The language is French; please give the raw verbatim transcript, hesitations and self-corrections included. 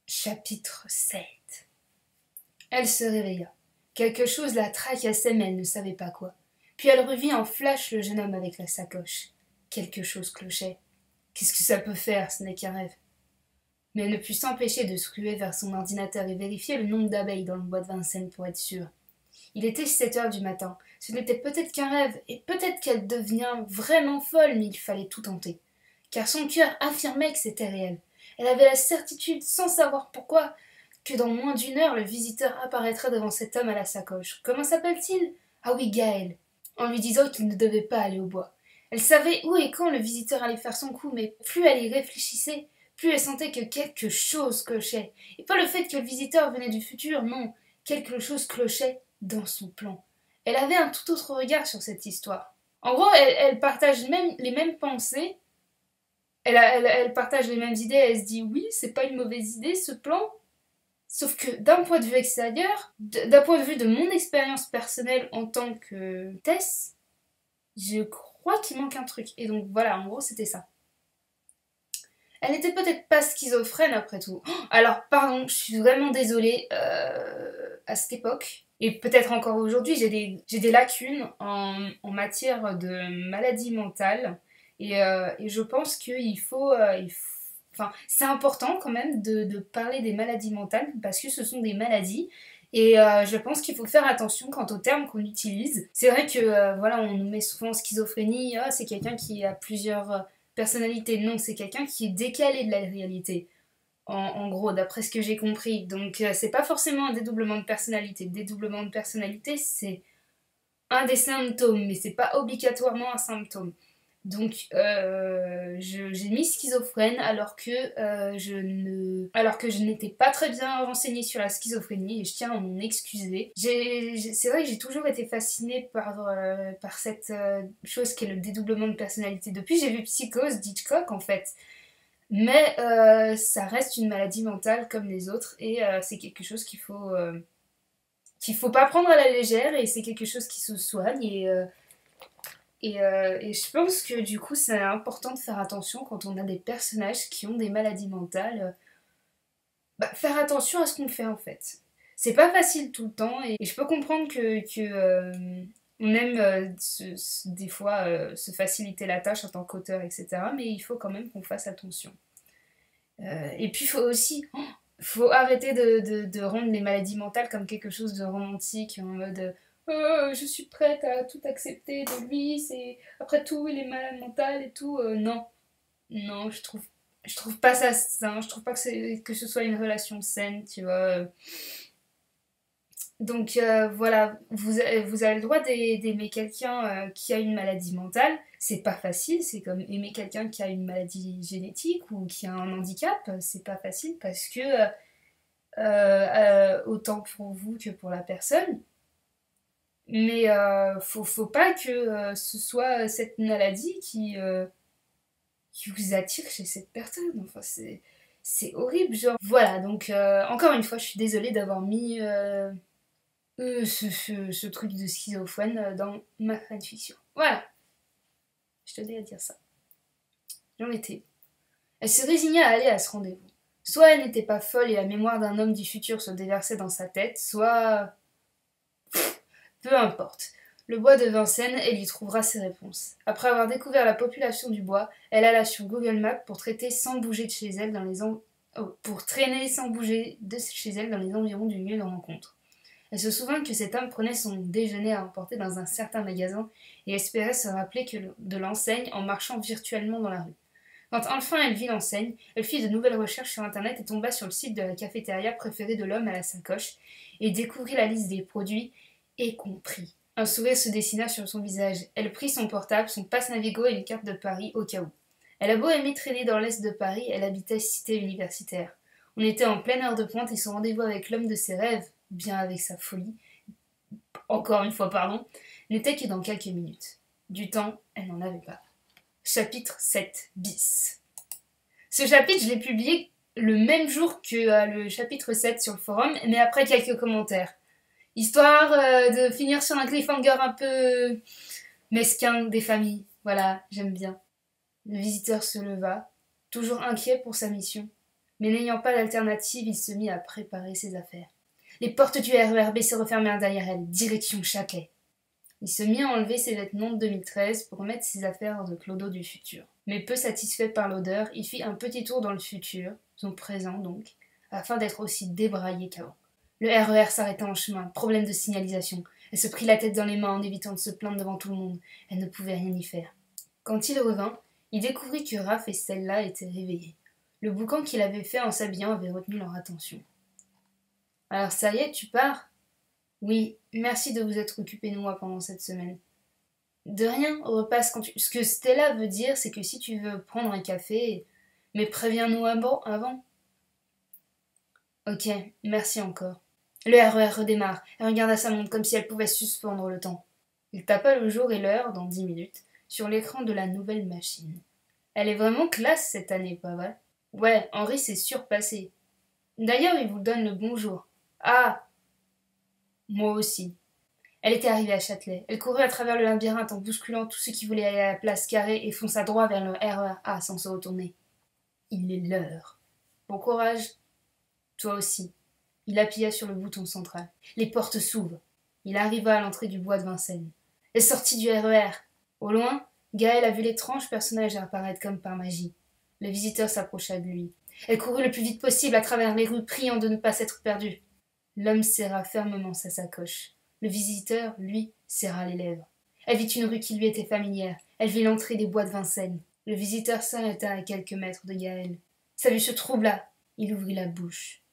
Chapitre sept. Elle se réveilla. Quelque chose la tracassait, mais elle ne savait pas quoi. Puis elle revit en flash le jeune homme avec la sacoche. Quelque chose clochait. Qu'est-ce que ça peut faire? Ce n'est qu'un rêve. Mais elle ne put s'empêcher de se ruer vers son ordinateur et vérifier le nombre d'abeilles dans le bois de Vincennes pour être sûre. Il était sept heures du matin. Ce n'était peut-être qu'un rêve, et peut-être qu'elle devient vraiment folle, mais il fallait tout tenter. Car son cœur affirmait que c'était réel. Elle avait la certitude, sans savoir pourquoi, que dans moins d'une heure, le visiteur apparaîtrait devant cet homme à la sacoche. Comment s'appelle-t-il? Ah oui, Gaël. En lui disant qu'il ne devait pas aller au bois. Elle savait où et quand le visiteur allait faire son coup, mais plus elle y réfléchissait, plus elle sentait que quelque chose clochait. Et pas le fait que le visiteur venait du futur, non. Quelque chose clochait dans son plan. Elle avait un tout autre regard sur cette histoire. En gros, elle, elle partage même, les mêmes pensées. Elle, a, elle, elle partage les mêmes idées, elle se dit oui, c'est pas une mauvaise idée ce plan. Sauf que d'un point de vue extérieur, d'un point de vue de mon expérience personnelle en tant que Tess, je crois qu'il manque un truc. Et donc voilà, en gros, c'était ça. Elle n'était peut-être pas schizophrène après tout. Oh, alors, pardon, je suis vraiment désolée. Euh, à cette époque, et peut-être encore aujourd'hui, j'ai des, j'ai des lacunes en, en matière de maladie mentale. Et, euh, et je pense qu'il faut, euh, il faut... Enfin, c'est important quand même de, de parler des maladies mentales parce que ce sont des maladies. Et euh, je pense qu'il faut faire attention quant aux termes qu'on utilise. C'est vrai que euh, voilà, on nous met souvent schizophrénie, ah, c'est quelqu'un qui a plusieurs euh, personnalités. Non, c'est quelqu'un qui est décalé de la réalité. En, en gros, d'après ce que j'ai compris. Donc, euh, c'est pas forcément un dédoublement de personnalité. Le dédoublement de personnalité, c'est un des symptômes, mais c'est pas obligatoirement un symptôme. Donc, euh, je, j'ai mis schizophrène alors que, euh, je ne, alors que je n'étais pas très bien renseignée sur la schizophrénie et je tiens à m'en excuser. J'ai, j'ai, c'est vrai que j'ai toujours été fascinée par, euh, par cette euh, chose qu'est le dédoublement de personnalité. Depuis, j'ai vu Psychose d'Hitchcock en fait. Mais euh, ça reste une maladie mentale comme les autres et euh, c'est quelque chose qu'il faut, euh, qu'il faut pas prendre à la légère et c'est quelque chose qui se soigne et, euh, et, euh, et je pense que du coup c'est important de faire attention quand on a des personnages qui ont des maladies mentales. Bah, faire attention à ce qu'on fait en fait. C'est pas facile tout le temps et, et je peux comprendre que, que euh, on aime euh, se, se, des fois euh, se faciliter la tâche en tant qu'auteur, et cetera. Mais il faut quand même qu'on fasse attention. Euh, et puis il faut aussi, oh, faut arrêter de, de, de rendre les maladies mentales comme quelque chose de romantique en mode oh, je suis prête à tout accepter de lui, c'est après tout il est malade mental et tout. Euh, non, non, je trouve, je trouve pas ça sain, je trouve pas que, c'est, que ce soit une relation saine, tu vois. Donc euh, voilà, vous, vous avez le droit d'aimer quelqu'un euh, qui a une maladie mentale. C'est pas facile, c'est comme aimer quelqu'un qui a une maladie génétique ou qui a un handicap. C'est pas facile parce que euh, euh, autant pour vous que pour la personne. Mais euh, faut, faut pas que euh, ce soit cette maladie qui, euh, qui vous attire chez cette personne. Enfin, c'est, c'est horrible. Genre. Voilà, donc euh, encore une fois, je suis désolée d'avoir mis. Euh, Euh, ce, ce, ce truc de schizophrène euh, dans ma fanfiction. Voilà, je tenais à dire ça. J'en étais. Elle se résignait à aller à ce rendez-vous. Soit elle n'était pas folle et la mémoire d'un homme du futur se déversait dans sa tête, soit... Pff, peu importe. Le bois de Vincennes, elle y trouvera ses réponses. Après avoir découvert la population du bois, elle alla sur Google Maps pour traiter sans bouger de chez elle dans les en... oh, pour traîner sans bouger de chez elle dans les environs du lieu de rencontre. Elle se souvint que cet homme prenait son déjeuner à emporter dans un certain magasin et espérait se rappeler que de l'enseigne en marchant virtuellement dans la rue. Quand enfin elle vit l'enseigne, elle fit de nouvelles recherches sur internet et tomba sur le site de la cafétéria préférée de l'homme à la sacoche et découvrit la liste des produits et comprit. Un sourire se dessina sur son visage. Elle prit son portable, son passe Navigo et une carte de Paris au cas où. Elle a beau aimer traîner dans l'est de Paris, elle habitait cité universitaire. On était en pleine heure de pointe et son rendez-vous avec l'homme de ses rêves, bien avec sa folie, encore une fois pardon, n'était que dans quelques minutes. Du temps, elle n'en avait pas. Chapitre sept bis. Ce chapitre, je l'ai publié le même jour que euh, le chapitre sept sur le forum, mais après quelques commentaires. Histoire euh, de finir sur un cliffhanger un peu mesquin des familles. Voilà, j'aime bien. Le visiteur se leva, toujours inquiet pour sa mission. Mais n'ayant pas d'alternative, il se mit à préparer ses affaires. Les portes du R E R B se refermèrent derrière elle, direction Châtelet. Il se mit à enlever ses vêtements de deux mille treize pour mettre ses affaires de clodo du futur. Mais peu satisfait par l'odeur, il fit un petit tour dans le futur, son présent donc, afin d'être aussi débraillé qu'avant. Le R E R s'arrêta en chemin, problème de signalisation. Elle se prit la tête dans les mains en évitant de se plaindre devant tout le monde. Elle ne pouvait rien y faire. Quand il revint, il découvrit que Raph et Stella étaient réveillés. Le boucan qu'il avait fait en s'habillant avait retenu leur attention. « Alors ça y est, tu pars ?»« Oui, merci de vous être occupé de moi pendant cette semaine. »« De rien, repasse quand tu... » Ce que Stella veut dire, c'est que si tu veux prendre un café, mais préviens-nous avant. Ok, merci encore. Le R E R redémarre. Elle regarda sa montre comme si elle pouvait suspendre le temps. Il tapa le jour et l'heure, dans dix minutes, sur l'écran de la nouvelle machine. Elle est vraiment classe cette année, pas vrai? Ouais, Henri s'est surpassé. D'ailleurs, il vous donne le bonjour. Ah! Moi aussi. Elle était arrivée à Châtelet. Elle courut à travers le labyrinthe en bousculant tous ceux qui voulaient aller à la place carrée et fonça droit vers le R E R A sans se retourner. Il est l'heure. Bon courage. Toi aussi. Il appuya sur le bouton central. Les portes s'ouvrent. Il arriva à l'entrée du bois de Vincennes. Elle sortit du R E R. Au loin, Gaël a vu l'étrange personnage apparaître comme par magie. Le visiteur s'approcha de lui. Elle courut le plus vite possible à travers les rues, priant de ne pas s'être perdue. L'homme serra fermement sa sacoche. Le visiteur, lui, serra les lèvres. Elle vit une rue qui lui était familière. Elle vit l'entrée des bois de Vincennes. Le visiteur s'arrêta à quelques mètres de Gaël. Sa vue se troubla. Il ouvrit la bouche.